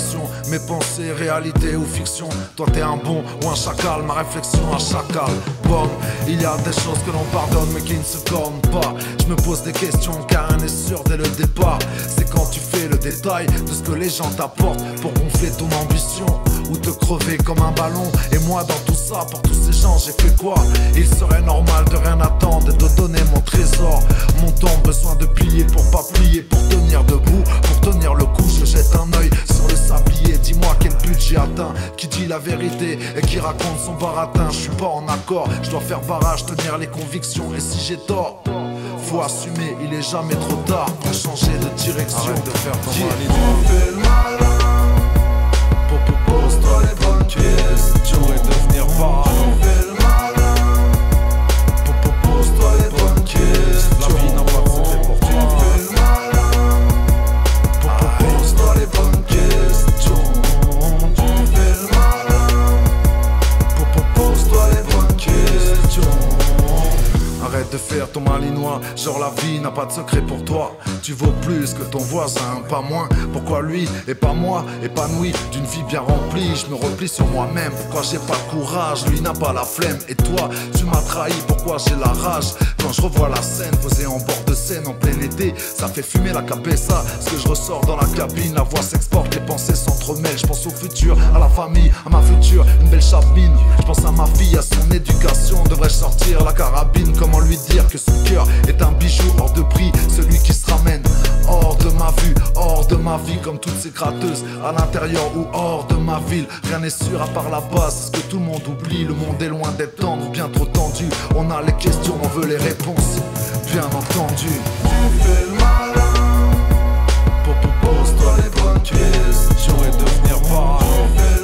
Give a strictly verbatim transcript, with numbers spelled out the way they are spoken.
contradiction. Mes pensées, réalité ou fiction. Toi t'es un bon ou un chacal, ma réflexion un chacal. Bon, il y a des choses que l'on pardonne mais qui ne se cornent pas. Je me pose des questions car rien n'est sûr dès le départ. C'est quand tu fais le détail de ce que les gens t'apportent pour gonfler ton ambition ou te crever comme un ballon. Et moi dans tout ça, pour tous ces gens j'ai fait quoi? Il serait normal de rien attendre et de donner mon trésor. Mon temps besoin de plier pour pas plier, pour tenir debout, pour tenir le coup. Je jette un œil sur le sablier. Dis-moi quel but j'ai atteint, qui dit la vérité et qui raconte son baratin. Je suis pas en accord, je dois faire barrage, tenir les convictions. Et si j'ai tort, faut assumer, il est jamais trop tard pour changer de direction. Arrête de faire ton Yeah. malin. Fais le malin. Pose-toi les bonnes questions et devenir parent. Fais le malin. Pose-toi les bonnes questions. La vie n'a pas de secret pour toi. Fais le malin. Pose-toi les bonnes questions. Fais le malin. Pose-toi les bonnes questions. Arrête de faire ton malinois, genre la vie n'a pas de secret pour toi. Tu vaux plus que ton voisin, pas moins. Pourquoi lui et pas moi, épanoui d'une vie bien remplie? Je me replie sur moi-même, pourquoi j'ai pas le courage? Lui n'a pas la flemme, et toi, tu m'as trahi, pourquoi j'ai la rage? Quand je revois la scène, posée en bord de Seine en plein été, ça fait fumer la cabessa. Ce que je ressors dans la cabine, la voix s'exporte, les pensées s'entremêlent. Je pense au futur, à la famille, à ma future, une belle chapine. Je pense à ma fille, à son éducation. Devrais-je sortir la carabine? Comment lui dire que son cœur est un bijou hors de prix? Celui qui se ramène hors de ma vue, hors de ma vie. Comme toutes ces gratteuses, à l'intérieur ou hors de ma ville. Rien n'est sûr à part la base, c'est ce que tout le monde oublie. Le monde est loin d'être tendre, bien trop tendu. On a les questions, on veut les réponses, bien entendu. Tu fais le malin. Pose-toi les bonnes questions et devenir parent.